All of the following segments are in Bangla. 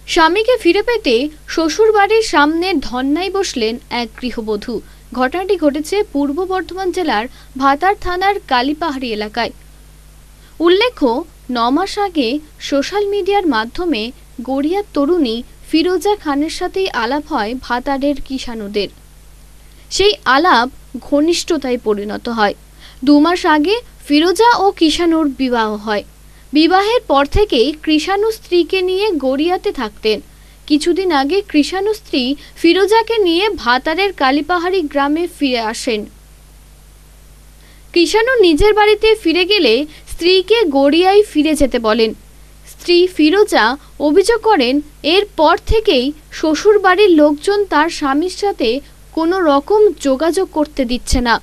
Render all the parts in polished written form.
স্বামীকে ফিরে পেতে শ্বশুর বাড়ির সামনে ধর্নায় বসলেন এক গৃহবধূ। ঘটনাটি ঘটেছে পূর্ব বর্ধমান জেলার ভাতার থানার কালীপাহাড়ি এলাকায়। উল্লেখ্য, 9 মাস আগে সোশ্যাল মিডিয়ার মাধ্যমে গড়িয়ার তরুণী ফিরোজা খানের সাথেই আলাপ হয় ভাতারের কিষাণুদের। সেই আলাপ ঘনিষ্ঠতায় পরিণত হয়। 2 মাস আগে ফিরোজা ও কিষাণুর বিবাহ হয়। বিবাহের পর থেকেই কৃষাণু স্ত্রীকে নিয়ে গড়িয়াতে থাকতেন। কিছুদিন আগে কৃষাণু স্ত্রী ফিরোজাকে নিয়ে ভাতারের কালীপাহাড়ি গ্রামে ফিরে আসেন। কৃষাণু নিজের বাড়িতে ফিরে গেলে স্ত্রীকে গড়িয়ায় ফিরে যেতে বলেন। স্ত্রী ফিরোজা অভিযোগ করেন, এরপর থেকেই শ্বশুর বাড়ির লোকজন তার স্বামীর সাথে কোনো রকম যোগাযোগ করতে দিচ্ছে না।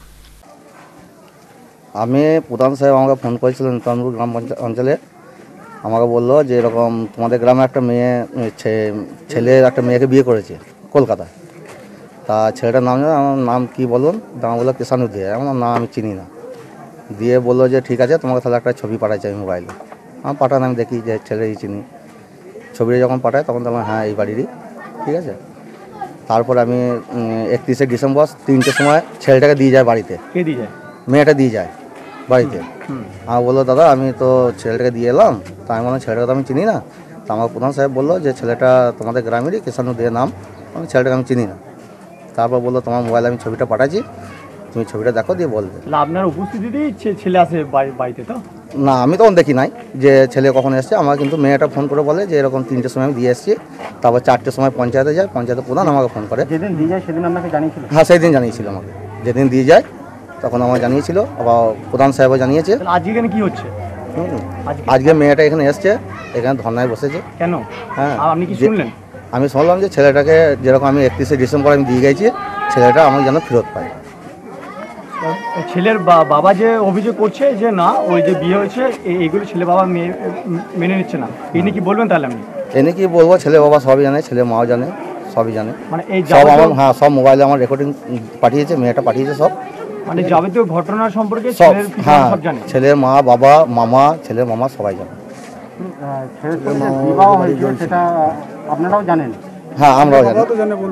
আমি প্রধান সাহেব আমাকে ফোন করেছিলেন তনপুর গ্রাম অঞ্চলে। আমাকে বললো যে এরকম তোমাদের গ্রামে একটা মেয়ে ছেলে একটা মেয়েকে বিয়ে করেছে কলকাতায়। তা ছেলেটার নাম আমার নাম কি বলুন, দাম বললো কিষাণু দিয়ে। আমার নাম আমি চিনি না। দিয়ে বললো যে ঠিক আছে, তোমাকে তাহলে একটা ছবি পাঠাচ্ছি আমি মোবাইলে। আমার পাঠান, আমি দেখি যে ছেলেই চিনি। ছবিটা যখন পাঠায় তখন তো হ্যাঁ এই বাড়িরই, ঠিক আছে। তারপর আমি 31শে ডিসেম্বর 3টের সময় ছেলেটাকে দিয়ে যায় বাড়িতে। কে দিয়ে যায়? মেয়েটা দিয়ে যায় বাড়িতে। আমার বললো দাদা আমি তো ছেলেটাকে দিয়ে এলাম। তা আমি বললাম ছেলেটাকে তো আমি চিনি না। তা আমার প্রধান সাহেব বললো যে ছেলেটা তোমাদের গ্রামেরই, কিষাণু দিয়ে নাম। আমি ছেলেটাকে আমি চিনি না। তারপর বললো তোমার মোবাইলে আমি ছবিটা পাঠাচ্ছি, তুমি ছবিটা দেখো দিয়ে বলবে। আপনার উপস্থিতিতেই ছেলে আসে বাড়িতে? তো না, আমি তখন দেখি নাই যে ছেলে কখন এসছে। আমার কিন্তু মেয়েটা ফোন করে বলে যে এরকম 3টের সময় আমি দিয়ে এসেছি। তারপর 4টের সময় পঞ্চায়েতে যায়, পঞ্চায়েতের প্রধান আমাকে ফোন করে। যেদিন দিয়ে যায় সেদিন আপনাকে জানিয়েছিল? হ্যাঁ, সেই দিন জানিয়েছিল আমাকে। যেদিন দিয়ে যায় তখন আমাকে জানিয়েছিল, আবার প্রধান সাহেবও জানিয়েছে। আজকে এখানে কি হচ্ছে? আজকে মেয়েটা এখানে এসছে, এখানে ধর্নায় বসেছে। কেন? হ্যাঁ, আপনি কি শুনলেন? আমি শুনলাম যে ছেলেটাকে যেরকম আমি 31শে ডিসেম্বর আমি দিয়ে গেছি, ছেলেটা আমাকে যেন ফেরত পায়। ছেলের বাবা যে অভিযোগ করছে যে না ওই যে বিয়ে হয়েছে এইগুলো ছেলে বাবা মেনে নিচ্ছে না, এনে কি বলবেন তাহলে? আপনি এনে কি বলবো, ছেলে বাবা সবই জানে, ছেলে মাও জানে, সবই জানে। মানে এই সব আমার, হ্যাঁ, সব মোবাইলে আমার রেকর্ডিং পাঠিয়েছে, মেয়েটা পাঠিয়েছে সব। মানে যাবতীয় ঘটনা সম্পর্কে সব, ছেলের হ্যাঁ, সব জানে। ছেলের মা, বাবা, মামা, ছেলের মামা সবাই জানে। বিবাহ হয়েছে সেটা আপনারাও জানেন? হ্যাঁ, আমরাও জানি।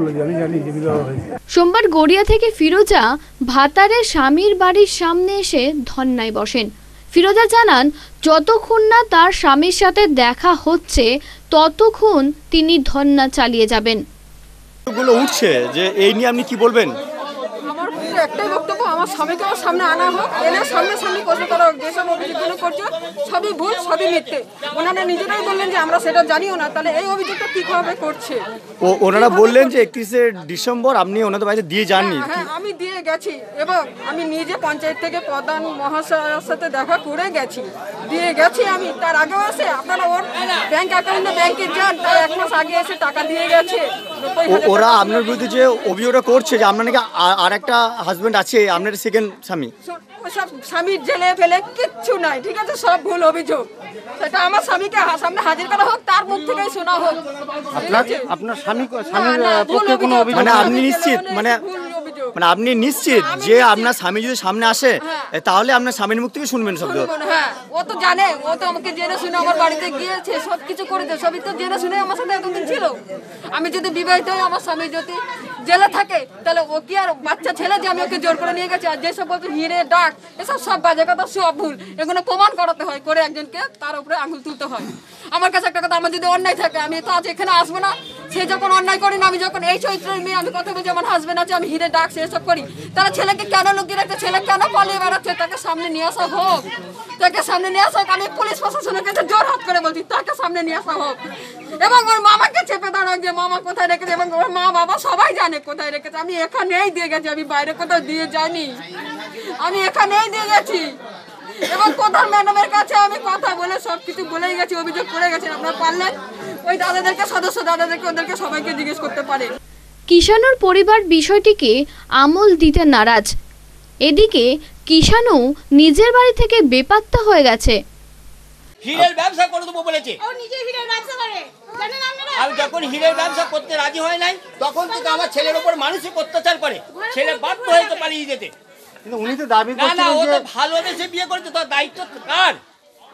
সোমবার গড়িয়া থেকে ফিরোজা ভাতারের স্বামীর বাড়ির সামনে এসে ধর্নায় বসেন। ফিরোজা জানান, যতক্ষণ না তার স্বামীর সাথে দেখা হচ্ছে ততক্ষণ তিনি ধর্না চালিয়ে যাবেন। উঠছে যে এই নিয়ে আপনি কি বলবেন? আমার একটাই বক্তব্য, আমার স্বামীকে আমার সামনে আনা হোক, এনে সামনাসামনি করবে। তারা যেসব অভিযোগগুলো করছে সবই ভুল, সবই মিথ্যে। ওনারা নিজেরাই বললেন যে আমরা সেটা জানিও না, তাহলে এই অভিযোগটা কিভাবে করছে? ওনারা বললেন যে 31শে ডিসেম্বর আপনি ওনাদের বাড়িতে দিয়ে যাননি। হ্যাঁ, আমি দিয়ে গেছি এবং আমি নিজে পঞ্চায়েত থেকে প্রধান মহাশয়ের সাথে দেখা করে গেছি, দিয়ে গেছি আমি। তার আগেও এসে আপনারা ওর ব্যাংক অ্যাকাউন্টে ব্যাংকে যান, তার 1 মাস আগে এসে টাকা দিয়ে গেছে। ওরা আপনার বিরুদ্ধে যে অভিযোগটা করছে যে আপনার নাকি আর একটা হাজবেন্ড আছে, আপনার সেকেন্ড স্বামী। সব স্বামীর জেলে ফেলে কিচ্ছু নাই, ঠিক আছে, সব ভুল অভিযোগ। সেটা আমার স্বামীকে সামনে হাজির করা হোক, তার মুখ থেকেই শোনা হোক। আপনার স্বামীর পক্ষে কোনো অভিযোগ? মানে আপনি নিশ্চিত, মানে আপনি নিশ্চিত যে আপনার স্বামী যদি সামনে আসে তাহলে আপনার স্বামীর মুখ থেকে শুনবেন শব্দ? হ্যাঁ, ও তো জানে, ও তো আমাকে জেনে শুনে আমার বাড়িতে গিয়েছে, সব কিছু করেছে, সবই তো জেনে শুনে আমার সাথে এতদিন ছিল। আমি যদি বিবাহিত হই, আমার স্বামী যদি জেলে থাকে, তাহলে ও কি আর বাচ্চা ছেলে যে আমি ওকে জোর করে নিয়ে গেছি? আর যেসব বলছে হিরে ডাক, এসব সব বাজে কথা, সব ভুল। এগুলো প্রমাণ করাতে হয়, করে একজনকে তার উপরে আঙুল তুলতে হয়। আমার কাছে একটা কথা, আমার যদি অন্যায় থাকে আমি তো আজ এখানে আসবো না। সে যখন অন্যায় করি না, আমি যখন এই চরিত্রের মেয়ে, আমি কথা বলছি আমার হাজবেন্ড আছে, আমি হিরে ডাকছি, এসব করি, তারা ছেলেকে কেন লুকিয়ে রাখছে? ছেলে কেন পালিয়ে বেড়াচ্ছে? তাকে সামনে নিয়ে আসা হোক, তাকে সামনে নিয়ে আসা হোক। আমি পুলিশ প্রশাসনের কাছে জোর হাত করে বলছি, তাকে সামনে নিয়ে আসা হোক। এবং ওর মামাকে চেপে দাঁড়াক যে মামা কোথায় রেখেছে, এবং ওর মা বাবা সবাই জানে কোথায় রেখেছে। আমি এখানেই দিয়ে গেছি, আমি বাইরে কোথাও দিয়ে যাইনি, আমি এখানেই দিয়ে গেছি। এবং প্রধান ম্যাডামের কাছে আমি কথা বলে সবকিছু বলেই গেছি, অভিযোগ করে গেছেন। আপনারা পারলেন ওই দাদাদেরকে, সদস্য দাদাদেরকে, ওদেরকে সবাইকে জিজ্ঞেস করতে পারে। কিষাণুর পরিবার বিষয়টিকে আমল দিতে নারাজ। এদিকে কিষাণু নিজের বাড়ি থেকে বেপাত্তা হয়ে গেছে। হীরের ব্যবসা করে দেবো বলেছে। ও নিজে হীরের ব্যবসা করে, জানেন আপনারা? আমি যখন হীরের ব্যবসা করতে রাজি হয় নাই, তখন থেকে আমার ছেলের উপর মানসিক অত্যাচার করে। ছেলে বাধ্য হয়ে পালিয়ে যেতে। কিন্তু উনি তো দাবি না, করছেন ও যে তো ভালোবেসে বিয়ে করেছে, তার দায়িত্ব কার?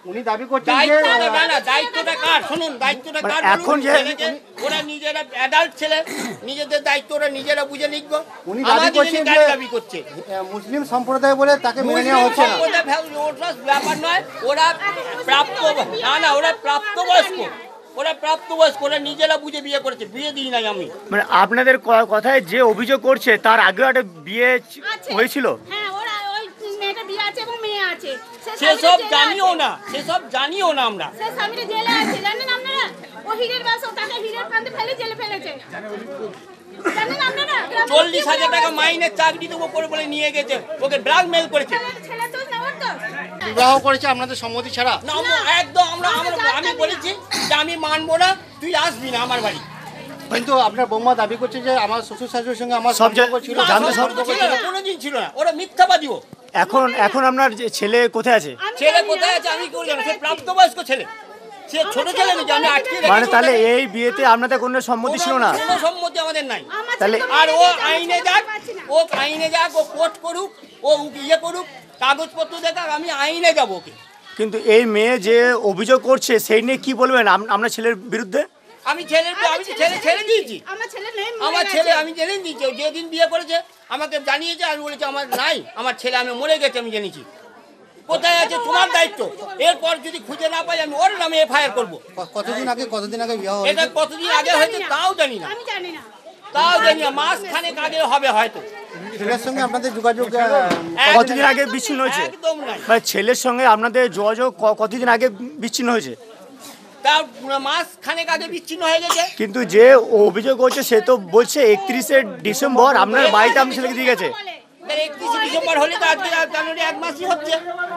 উনি দাবি করছেন যে দায়িত্বটা না না দায়িত্বটা কার শুনুন দায়িত্বটা কার এখন যে ওরা নিজেরা অ্যাডাল্ট ছেলে নিজেদের দায়িত্ব ওরা নিজেরা বুঝে লিখবো উনি দাবি করছেন যে দাবি করছে মুসলিম সম্প্রদায় বলে তাকে মেনে নেওয়া হচ্ছে না। ওটা ব্যাপার নয় ওরা প্রাপ্ত না না ওরা প্রাপ্তবয়স্ক ওরা নিজেরা বুঝে বিয়ে করেছে বিয়ে দিই নাই আমি মানে আপনাদের কথায় যে অভিযোগ করছে তার আগেও একটা বিয়ে হয়েছিল। হ্যাঁ ওরা ওই মেয়েটা বিয়ে আছে এবং মেয়ে আছে সেসব জানিও না আমরা সে স্বামীটা জেলে আছে জানেন আপনারা ও হীরের ব্যবসা তাকে হীরের ফাঁদে ফেলে জেলে ফেলেছে জানেন আপনারা 40,000 টাকা মাইনের চাকরি দেবো করে বলে নিয়ে গেছে ওকে ব্ল্যাকমেল করেছে ছেলে তো না ওর তো বিবাহ করেছে আপনাদের সম্মতি ছাড়া। না একদম আমি বলেছি যে আমি মানবো না তুই আসবি না আমার বাড়ি কিন্তু আপনার বৌমা দাবি করছে যে আমার শ্বশুর শাশুড়ির সঙ্গে আমার সম্পর্ক ছিল কোনোদিন ছিল না ওরা মিথ্যাবাদীও এখন আপনার ছেলে কোথায় আছে? ছেলে কোথায় আছে আমি কি বললাম সে প্রাপ্তবয়স্ক ছেলে সে ছোট ছেলে নাকি আমি আটকে রেখেছি মানে তাহলে এই বিয়েতে আপনাদের কোনো সম্মতি ছিল না? কোনো সম্মতি আমাদের নাই তাহলে আর ও আইনে যাক ও কোর্ট করুক ও ইয়ে করুক কাগজপত্র দেখাক আমি আইনে যাবো ওকে। কিন্তু এই মেয়ে যে অভিযোগ করছে সেই নিয়ে কি বলবেন আপনার ছেলের বিরুদ্ধে? আমি ছেলে ছেড়ে দিয়েছি আমার ছেলে নেই আমার ছেলে আমি জেনে দিয়েছি যেদিন বিয়ে করেছে আমাকে জানিয়েছে আমি বলেছি আমার নাই আমার ছেলে আমি মরে গেছে আমি জেনেছি কোথায় আছে তোমার দায়িত্ব এরপর যদি খুঁজে না পাই আমি ওর নামে এফআইআর করবো। কতদিন আগে বিয়ে এটা কতদিন আগে হয়েছে তাও জানি না আমি জানি না মাস খানেক আগে হবে হয়তো। ছেলের সঙ্গে আপনাদের যোগাযোগ কতদিন আগে বিচ্ছিন্ন হয়েছে? একদম নাই মানে ছেলের সঙ্গে আপনাদের যোগাযোগ কতদিন আগে বিচ্ছিন্ন হয়েছে? তা মাস খানেক আগে বিচ্ছিন্ন হয়ে গেছে। কিন্তু যে অভিযোগ করছে সে তো বলছে 31শে ডিসেম্বর আপনার বাড়িতে আপনার ছেলেকে দিয়ে গেছে। 31শে ডিসেম্বর হলে তো আজকে জানুয়ারি এক মাসই হচ্ছে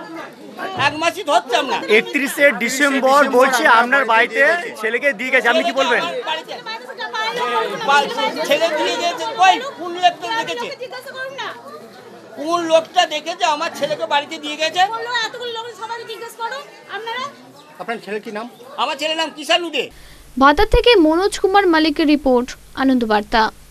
আমরা 31শে ডিসেম্বর বলছে আপনার বাড়িতে ছেলেকে দিয়ে গেছে আপনি কি বলবেন? ছেলে দিয়ে গেছে কই কোন লোকটা দেখেছে জিজ্ঞাসা করুন না কোন লোকটা দেখেছে আমার ছেলেকে বাড়িতে দিয়ে গেছে বললো এতগুলো লোক সবাই জিজ্ঞাসা করুন আপনারা। আপনার ছেলের কি নাম? আমার ছেলের নাম কিষানু দে। ভাতার থেকে মনোজ কুমার মালিকের রিপোর্ট, আনন্দ বার্তা।